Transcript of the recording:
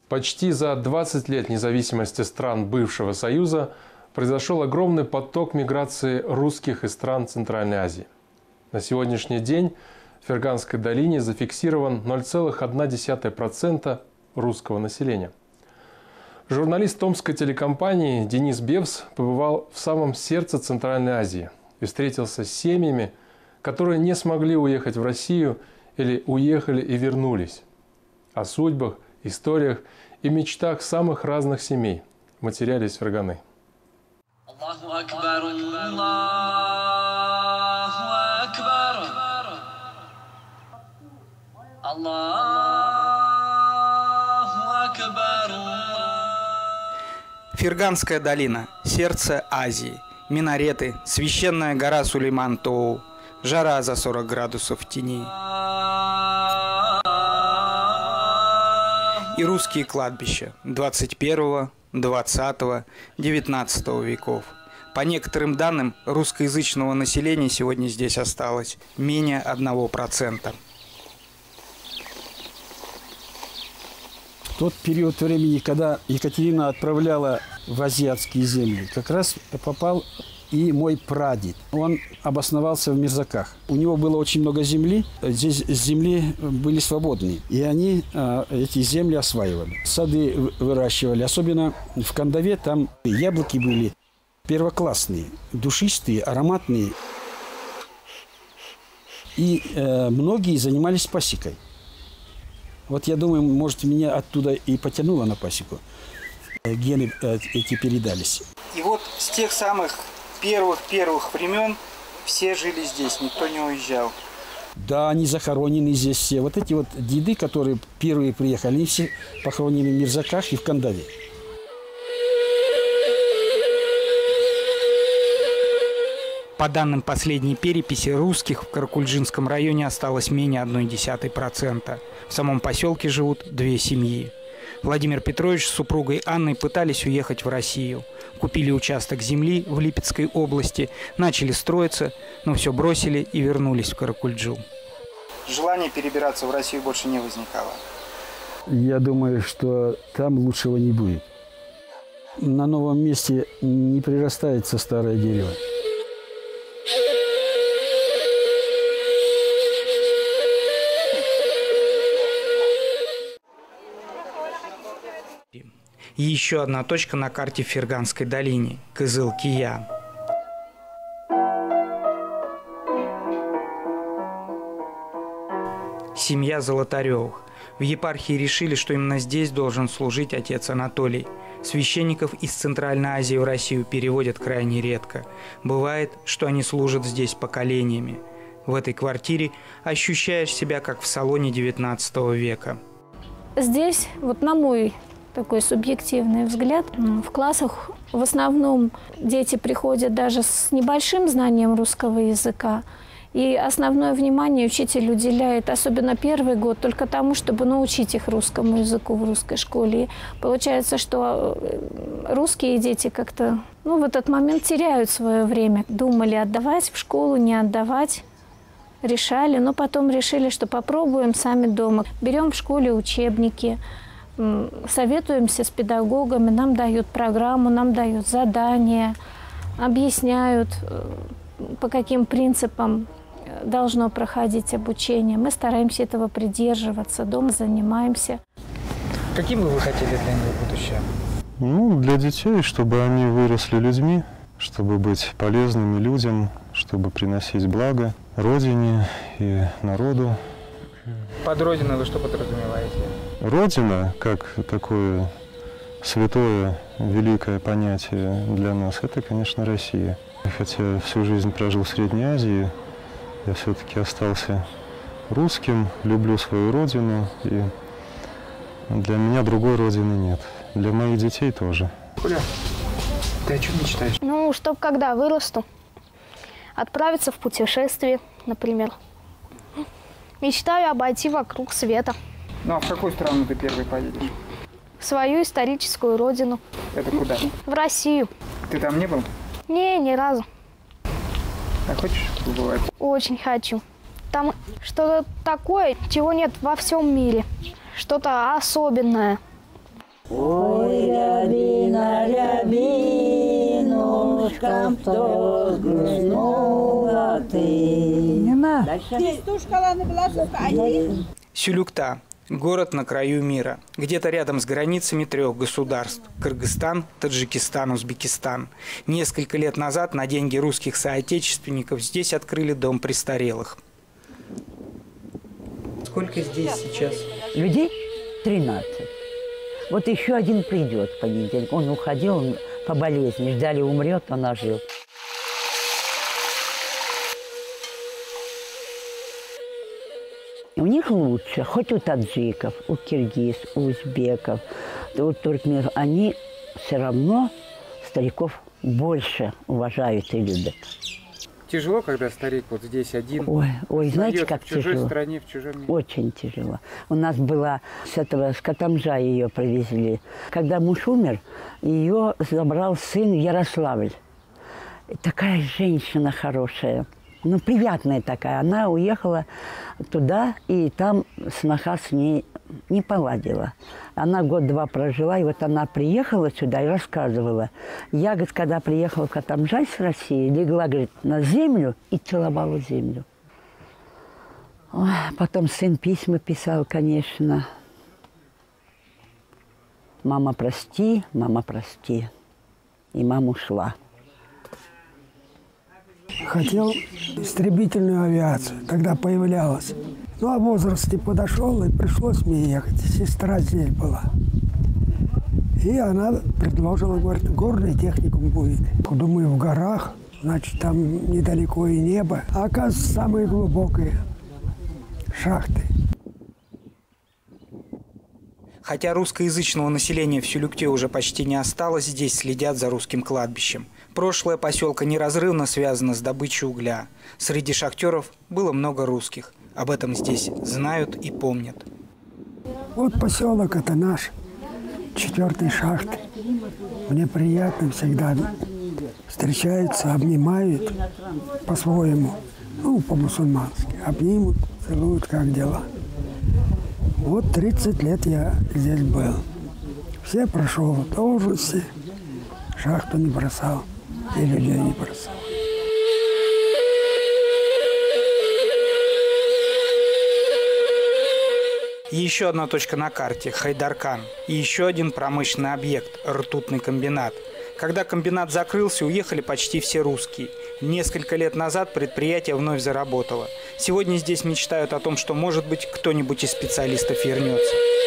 Почти за 20 лет независимости стран бывшего Союза произошел огромный поток миграции русских из стран Центральной Азии. На сегодняшний день в Ферганской долине зафиксирован 0,1% русского населения. Журналист томской телекомпании Денис Бевс побывал в самом сердце Центральной Азии и встретился с семьями, которые не смогли уехать в Россию или уехали и вернулись. О судьбах, историях и мечтах самых разных семей в материале из Ферганы. Ферганская долина, сердце Азии, минареты, священная гора Сулейман-Тоу, жара за 40 градусов в тени. И русские кладбища 21, 20, 19 веков. По некоторым данным, русскоязычного населения сегодня здесь осталось менее 1%. В тот период времени, когда Екатерина отправляла в азиатские земли, как раз попал и мой прадед. Он обосновался в Мирзаках. У него было очень много земли. Здесь земли были свободные. И они эти земли осваивали. Сады выращивали. Особенно в Кандаве там яблоки были первоклассные, душистые, ароматные. И многие занимались пасекой. Вот я думаю, может, меня оттуда и потянуло на пасеку. Гены эти передались. И вот с тех самых первых времен все жили здесь, никто не уезжал. Да, они захоронены здесь все. Вот эти вот деды, которые первые приехали, они все похоронены в Мирзаках и в Кандаве. По данным последней переписи, русских в Каракульджинском районе осталось менее 0,1%. В самом поселке живут 2 семьи. Владимир Петрович с супругой Анной пытались уехать в Россию. Купили участок земли в Липецкой области, начали строиться, но все бросили и вернулись в Каракульджу. Желание перебираться в Россию больше не возникало. Я думаю, что там лучшего не будет. На новом месте не прирастается старое дерево. И еще одна точка на карте в Ферганской долине – Кызыл-Кия. Семья Золотаревых. В епархии решили, что именно здесь должен служить отец Анатолий. Священников из Центральной Азии в Россию переводят крайне редко. Бывает, что они служат здесь поколениями. В этой квартире ощущаешь себя как в салоне XIX века. Здесь, вот на мой такой субъективный взгляд, в классах в основном дети приходят даже с небольшим знанием русского языка. И основное внимание учитель уделяет, особенно первый год, только тому, чтобы научить их русскому языку в русской школе. И получается, что русские дети как-то в этот момент теряют свое время. Думали, отдавать в школу, не отдавать. Решали, но потом решили, что попробуем сами дома. Берем в школе учебники, советуемся с педагогами, нам дают программу, нам дают задания, объясняют, по каким принципам должно проходить обучение. Мы стараемся этого придерживаться, дома занимаемся. Каким бы вы хотели для них будущее? Для детей, чтобы они выросли людьми, чтобы быть полезными людям, чтобы приносить благо Родине и народу. Под Родиной вы что подразумеваете? Родина, как такое святое, великое понятие для нас, это, конечно, Россия. Хотя всю жизнь прожил в Средней Азии, я все-таки остался русским, люблю свою родину, и для меня другой родины нет. Для моих детей тоже. Коля, ты о чем мечтаешь? Чтоб когда вырасту, отправиться в путешествие, например. Мечтаю обойти вокруг света. А в какую страну ты первый поедешь? В свою историческую родину. Это куда? В Россию. Ты там не был? Не, ни разу. А хочешь побывать? Очень хочу. Там что-то такое, чего нет во всем мире. Что-то особенное. Ой, рябина, рябинушка, кто грустнула ты. Не надо. Сюлюкта – город на краю мира, где-то рядом с границами 3 государств – Кыргызстан, Таджикистан, Узбекистан. Несколько лет назад на деньги русских соотечественников здесь открыли дом престарелых. Сколько здесь сейчас? Людей 13. Вот еще один придет в понедельник. Он уходил, он по болезни, ждали, умрет, он ожил. У них лучше, хоть у таджиков, у киргиз, у узбеков, у туркменов, они все равно стариков больше уважают и любят. Тяжело, когда старик вот здесь один? Ой, знаете, как тяжело? В чужой стране, в чужом мире. Очень тяжело. У нас была с Катамжа ее привезли. Когда муж умер, ее забрал сын в Ярославль. И такая женщина хорошая. Ну, приятная такая. Она уехала туда, и там сноха с ней не поладила. Она 1-2 прожила, и вот она приехала сюда и рассказывала. Я, говорит, когда приехала в Катамжай с России, легла, говорит, на землю и целовала землю. Ой, потом сын письма писал, конечно. Мама, прости, мама, прости. И мама ушла. Хотел истребительную авиацию, тогда появлялась. Ну, а возраст не подошел, и пришлось мне ехать. Сестра здесь была. И она предложила, говорит, горный техникум будет. Думаю, в горах, значит, там недалеко и небо. А оказывается, самые глубокие шахты. Хотя русскоязычного населения в Сюлюкте уже почти не осталось, здесь следят за русским кладбищем. Прошлое поселка неразрывно связано с добычей угля. Среди шахтеров было много русских. Об этом здесь знают и помнят. Вот поселок это наш, 4-й шахты. Мне приятно всегда. Встречаются, обнимают по-своему, ну, по-мусульмански. Обнимут, целуют, как дела. Вот 30 лет я здесь был. Все прошел, тоже все. Шахту не бросал и людей не бросал. И еще одна точка на карте – Хайдаркан. И еще один промышленный объект – ртутный комбинат. Когда комбинат закрылся, уехали почти все русские. Несколько лет назад предприятие вновь заработало. Сегодня здесь мечтают о том, что, может быть, кто-нибудь из специалистов вернется.